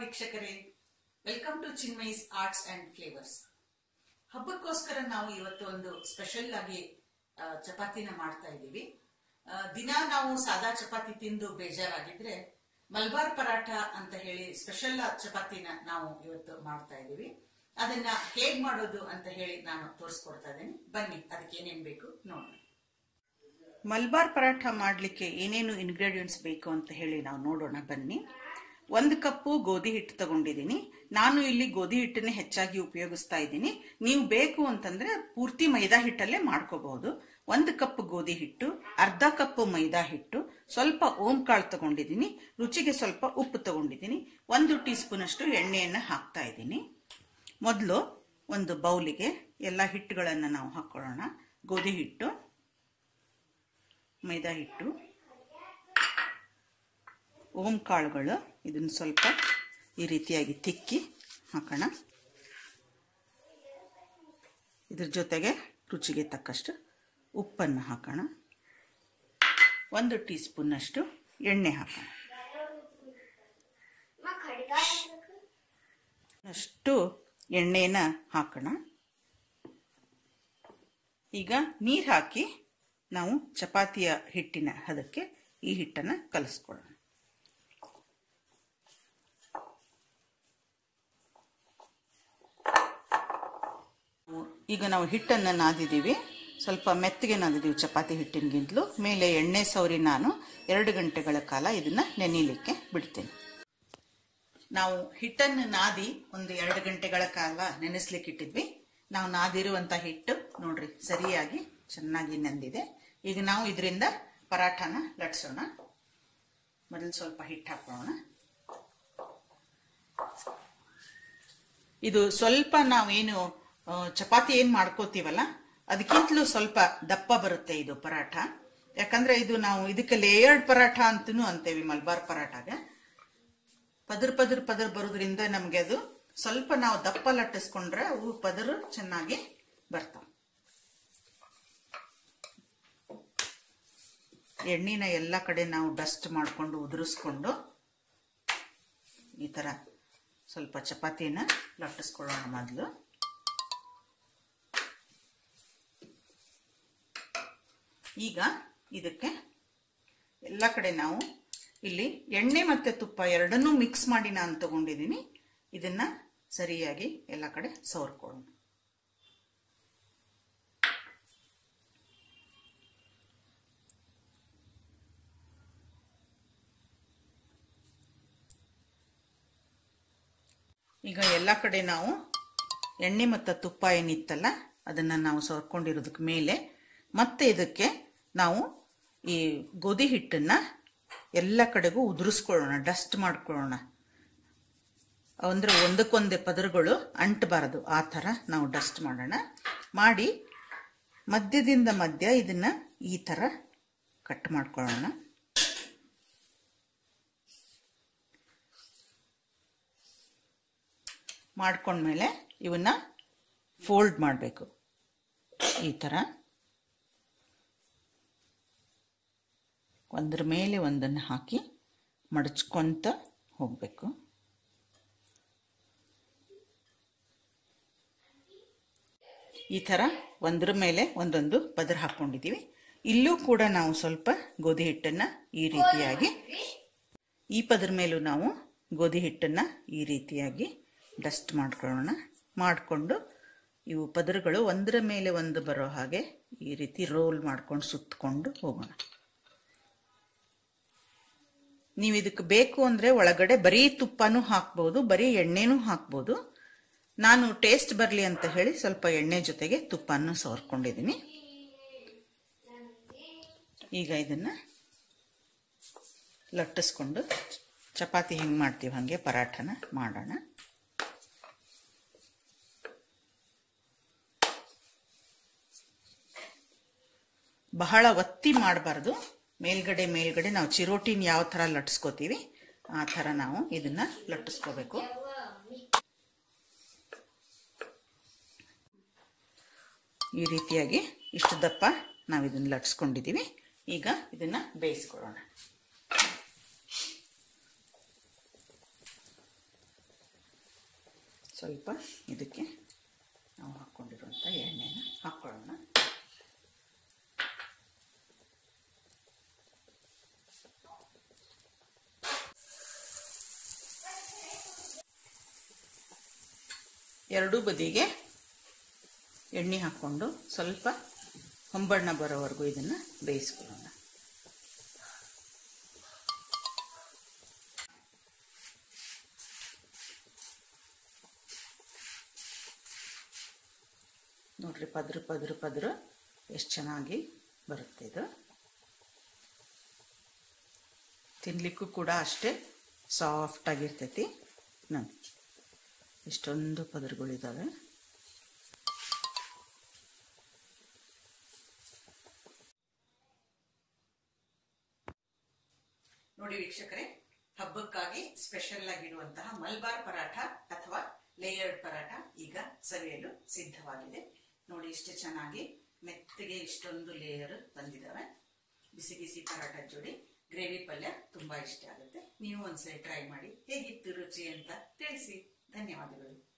ವೀಕ್ಷಕರೇ, welcome to Chinmay's arts and flavours. ಹಬ್ಬಕ್ಕೋಸ್ಕರ ನಾವು ಇವತ್ತು ಒಂದು ಸ್ಪೆಷಲ್ ಆಗಿ ಚಪಾತಿನ ಮಾಡ್ತಾ ಇದ್ದೀವಿ. ದಿನಾ ನಾವು ಸಾದಾ ಚಪಾತಿ ತಿಂದು ಬೇಜಾರಾಗಿದ್ರೆ ಮಲ್ಬಾರ್ ಪರಾಠ ಅಂತ ಹೇಳಿ ಸ್ಪೆಷಲ್ ಚಪಾತಿನ ನಾವು ಇವತ್ತು ಮಾಡ್ತಾ ಇದ್ದೀವಿ. ಅದನ್ನ ಹೇಗ್ ಮಾಡೋದು ಅಂತ ಹೇಳಿ ನಾನು ತೋರಿಸ್ಕೊಡ್ತಾ ಇದ್ದೀನಿ. ಬನ್ನಿ, ಅದಕ್ಕೆ ಏನೇನ್ ಬೇಕು ನೋಡೋಣ. ಮಲ್ಬಾರ್ ಪರಾಠ ಮಾಡ್ಲಿಕ್ಕೆ ಏನೇನು ಇಂಗ್ರೀಡಿಯೆಂಟ್ಸ್ ಬೇಕು ಅಂತ ಹೇಳಿ ನಾವು ನೋಡೋಣ ಬನ್ನಿ. 1 ಕಪ್ಪು ಗೋಧಿ ಹಿಟ್ಟು ತಗೊಂಡಿದ್ದೀನಿ. ನಾನು ಇಲ್ಲಿ ಗೋಧಿ ಹಿಟ್ಟನ್ನೇ ಹೆಚ್ಚಾಗಿ ಉಪಯೋಗಿಸ್ತಾ ಇದ್ದೀನಿ. ನೀವು ಬೇಕು ಅಂತಂದ್ರೆ ಪೂರ್ತಿ ಮೈದಾ ಹಿಟ್ಟಲ್ಲೇ ಮಾಡ್ಕೋಬಹುದು. 1 ಕಪ್ ಗೋಧಿ ಹಿಟ್ಟು, ಅರ್ಧ ಕಪ್ ಮೈದಾ ಹಿಟ್ಟು, ಸ್ವಲ್ಪ ಓಂ ಕಾಳು ತಗೊಂಡಿದ್ದೀನಿ, ರುಚಿಗೆ ಸ್ವಲ್ಪ ಉಪ್ಪು ತಗೊಂಡಿದ್ದೀನಿ, 1 ಟೀ ಸ್ಪೂನ್ ಅಷ್ಟು ಎಣ್ಣೆಯನ್ನ ಹಾಕ್ತಾ ಇದ್ದೀನಿ. ಮೊದಲು ಒಂದು ಬೌಲಿಗೆ ಎಲ್ಲ ಹಿಟ್ಟುಗಳನ್ನು ನಾವು ಹಾಕೊಳ್ಳೋಣ. ಗೋಧಿ ಹಿಟ್ಟು, ಮೈದಾ ಹಿಟ್ಟು, ಓಂ ಕಾಳುಗಳು, ಇದನ್ನು ಸ್ವಲ್ಪ ಈ ರೀತಿಯಾಗಿ ತಿಕ್ಕಿ ಹಾಕೋಣ. ಇದ್ರ ಜೊತೆಗೆ ರುಚಿಗೆ ತಕ್ಕಷ್ಟು ಉಪ್ಪನ್ನು ಹಾಕೋಣ. 1 ಟೀ ಸ್ಪೂನ್ ಅಷ್ಟು ಎಣ್ಣೆ ಹಾಕೋಣ. ಅಷ್ಟು ಎಣ್ಣೆನ ಹಾಕೋಣ. ಈಗ ನೀರು ಹಾಕಿ ನಾವು ಚಪಾತಿಯ ಹಿಟ್ಟಿನ ಹದಕ್ಕೆ ಈ ಹಿಟ್ಟನ್ನು ಕಲಿಸ್ಕೊಳ್ಳೋಣ. ಈಗ ನಾವು ಹಿಟ್ಟನ್ನು ನಾದಿದ್ದೀವಿ, ಸ್ವಲ್ಪ ಮೆತ್ತಗೆ ನಾದಿದ್ದೀವಿ ಚಪಾತಿ ಹಿಟ್ಟಿನಗಿಂತಲೂ. ಮೇಲೆ ಎಣ್ಣೆ ಸವರಿ ನಾನು 2 ಗಂಟೆಗಳ ಕಾಲ ಇದನ್ನ ನೆನೆಯಲಿಕ್ಕೆ ಬಿಡ್ತೇನೆ. ನಾವು ಹಿಟ್ಟನ್ನು ನಾದಿ ಒಂದು 2 ಗಂಟೆಗಳ ಕಾಲ ನೆನೆಸ್ಲಿಕ್ಕೆ ಇಟ್ಟಿದ್ವಿ. ನಾವು ನಾದಿರುವಂತ ಹಿಟ್ಟು ನೋಡ್ರಿ ಸರಿಯಾಗಿ ಚೆನ್ನಾಗಿ ನೆಂದಿದೆ. ಈಗ ನಾವು ಇದರಿಂದ ಪರಾಠನ ಲಟ್ಸೋಣ. ಮೊದಲು ಸ್ವಲ್ಪ ಹಿಟ್ಟು ಹಾಕೋಣ. ಇದು ಸ್ವಲ್ಪ ನಾವೇನು ಚಪಾತಿ ಏನ್ ಮಾಡ್ಕೋತೀವಲ್ಲ ಅದಕ್ಕಿಂತಲೂ ಸ್ವಲ್ಪ ದಪ್ಪ ಬರುತ್ತೆ ಇದು ಪರಾಠ. ಯಾಕಂದ್ರೆ ಇದು ನಾವು ಇದಕ್ಕೆ ಲೇಯರ್ಡ್ ಪರಾಠ ಅಂತನೂ ಅಂತೇವಿ. ಮಲ್ಬಾರ್ ಪರಾಠಗೆ ಪದರ್ ಪದರ್ ಪದರ್ ಬರೋದ್ರಿಂದ ನಮ್ಗೆ ಅದು ಸ್ವಲ್ಪ ನಾವು ದಪ್ಪ ಲಟ್ಟಿಸ್ಕೊಂಡ್ರೆ ಅವು ಪದರು ಚೆನ್ನಾಗಿ ಬರ್ತಾವ. ಎಣ್ಣಿನ ಎಲ್ಲ ಕಡೆ ನಾವು ಡಸ್ಟ್ ಮಾಡಿಕೊಂಡು ಉದುರಿಸ್ಕೊಂಡು ಈ ತರ ಸ್ವಲ್ಪ ಚಪಾತಿನ ಲಟ್ಟಿಸ್ಕೊಳ್ಳೋಣ. ಮೊದಲು ಈಗ ಇದಕ್ಕೆ ಎಲ್ಲ ಕಡೆ ನಾವು ಇಲ್ಲಿ ಎಣ್ಣೆ ಮತ್ತೆ ತುಪ್ಪ ಎರಡನ್ನೂ ಮಿಕ್ಸ್ ಮಾಡಿ ನಾನು ತಗೊಂಡಿದ್ದೀನಿ. ಇದನ್ನ ಸರಿಯಾಗಿ ಎಲ್ಲ ಕಡೆ ಸವರ್ಕೊಳ್ಳೋಣ. ಈಗ ಎಲ್ಲ ಕಡೆ ನಾವು ಎಣ್ಣೆ ಮತ್ತು ತುಪ್ಪ ಏನಿತ್ತಲ್ಲ ಅದನ್ನ ನಾವು ಸವರ್ಕೊಂಡಿರೋದಕ್ಕೆ ಮೇಲೆ ಮತ್ತೆ ಇದಕ್ಕೆ ನಾವು ಈ ಗೋಧಿ ಹಿಟ್ಟನ್ನ ಎಲ್ಲ ಕಡೆಗೂ ಉದುರಿಸ್ಕೊಳ್ಳೋಣ, ಡಸ್ಟ್ ಮಾಡ್ಕೊಳ್ಳೋಣ. ಅಂದ್ರೆ ಒಂದಕ್ಕೊಂದೇ ಪದರುಗಳು ಅಂಟಬಾರದು, ಆ ಥರ ನಾವು ಡಸ್ಟ್ ಮಾಡೋಣ. ಮಾಡಿ ಮಧ್ಯದಿಂದ ಮಧ್ಯ ಇದನ್ನ ಈ ಥರ ಕಟ್ ಮಾಡ್ಕೊಳ್ಳೋಣ. ಮಾಡ್ಕೊಂಡ್ಮೇಲೆ ಇವನ್ನ ಫೋಲ್ಡ್ ಮಾಡಬೇಕು. ಈ ಥರ ಒಂದ್ರ ಮೇಲೆ ಒಂದನ್ನು ಹಾಕಿ ಮಡಚ್ಕೊಂತ ಹೋಗ್ಬೇಕು. ಈ ಥರ ಒಂದ್ರ ಮೇಲೆ ಒಂದೊಂದು ಪದರ ಹಾಕೊಂಡಿದ್ದೀವಿ. ಇಲ್ಲೂ ಕೂಡ ನಾವು ಸ್ವಲ್ಪ ಗೋಧಿ ಹಿಟ್ಟನ್ನ ಈ ರೀತಿಯಾಗಿ ಈ ಪದರ ಮೇಲೂ ನಾವು ಗೋಧಿ ಹಿಟ್ಟನ್ನ ಈ ರೀತಿಯಾಗಿ ಡಸ್ಟ್ ಮಾಡ್ಕೊಳ್ಳೋಣ. ಮಾಡಿಕೊಂಡು ಇವು ಪದರುಗಳು ಒಂದರ ಮೇಲೆ ಒಂದು ಬರೋ ಹಾಗೆ ಈ ರೀತಿ ರೋಲ್ ಮಾಡ್ಕೊಂಡು ಸುತ್ತಕೊಂಡು ಹೋಗೋಣ. ನೀವು ಇದಕ್ಕೆ ಬೇಕು ಅಂದ್ರೆ ಒಳಗಡೆ ಬರೀ ತುಪ್ಪನೂ ಹಾಕ್ಬೋದು, ಬರೀ ಎಣ್ಣೆನೂ ಹಾಕ್ಬೋದು. ನಾನು ಟೇಸ್ಟ್ ಬರಲಿ ಅಂತ ಹೇಳಿ ಸ್ವಲ್ಪ ಎಣ್ಣೆ ಜೊತೆಗೆ ತುಪ್ಪನೂ ಸವರ್ಕೊಂಡಿದ್ದೀನಿ. ಈಗ ಇದನ್ನ ಲಟ್ಟಿಸ್ಕೊಂಡು ಚಪಾತಿ ಹೆಂಗೆ ಮಾಡ್ತೀವಿ ಹಾಗೆ ಪರಾಠನ ಮಾಡೋಣ. ಬಹಳ ಒತ್ತಿ ಮಾಡಬಾರ್ದು. ಮೇಲ್ಗಡೆ ಮೇಲ್ಗಡೆ ನಾವು ಚಿರೋಟಿನ ಯಾವ ಥರ ಲಟ್ಟಿಸ್ಕೋತೀವಿ ಆ ಥರ ನಾವು ಇದನ್ನ ಲಟ್ಟಿಸ್ಕೋಬೇಕು. ಈ ರೀತಿಯಾಗಿ ಇಷ್ಟು ದಪ್ಪ ನಾವು ಇದನ್ನ ಲಟ್ಟಿಸ್ಕೊಂಡಿದ್ದೀವಿ. ಈಗ ಇದನ್ನ ಬೇಯಿಸ್ಕೊಳ್ಳೋಣ. ಸ್ವಲ್ಪ ಇದಕ್ಕೆ ನಾವು ಹಾಕ್ಕೊಂಡಿರುವಂಥ ಎಣ್ಣೆನ ಹಾಕ್ಕೊಳ್ಳೋಣ. ಎರಡೂ ಬದಿಗೆ ಎಣ್ಣೆ ಹಾಕ್ಕೊಂಡು ಸ್ವಲ್ಪ ಹೊಂಬಣ್ಣ ಬರೋವರೆಗೂ ಇದನ್ನು ಬೇಯಿಸ್ಕೊಳ್ಳೋಣ. ನೋಡ್ರಿ, ಪದ್ರ ಪದ್ರ ಪದ್ರ ಎಷ್ಟು ಚೆನ್ನಾಗಿ ಬರುತ್ತೆ. ಇದು ತಿನ್ಲಿಕ್ಕೂ ಕೂಡ ಅಷ್ಟೇ ಸಾಫ್ಟ್ ಆಗಿರ್ತೈತಿ. ನೋಡಿ, ಇಷ್ಟೊಂದು ಪದರಗಳಿದ್ದಾವೆ. ನೋಡಿ ವೀಕ್ಷಕರೇ, ಹಬ್ಬಕ್ಕಾಗಿ ಸ್ಪೆಷಲ್ ಆಗಿರುವಂತಹ ಮಲ್ಬಾರ್ ಪರಾಠ ಅಥವಾ ಲೇಯರ್ಡ್ ಪರಾಠ ಈಗ ಸವಿಯಲು ಸಿದ್ಧವಾಗಿದೆ. ನೋಡಿ, ಇಷ್ಟು ಚೆನ್ನಾಗಿ ಮೆತ್ತಗೆ ಇಷ್ಟೊಂದು ಲೇಯರ್ ಬಂದಿದ್ದಾವೆ. ಬಿಸಿ ಬಿಸಿ ಪರಾಠ ಜೋಡಿ ಗ್ರೇವಿ ಪಲ್ಯ ತುಂಬಾ ಇಷ್ಟ ಆಗುತ್ತೆ. ನೀವು ಒಂದ್ಸರಿ ಟ್ರೈ ಮಾಡಿ, ಹೇಗಿತ್ತು ರುಚಿ ಅಂತ ತಿಳಿಸಿ. ಧನ್ಯವಾದಗಳು.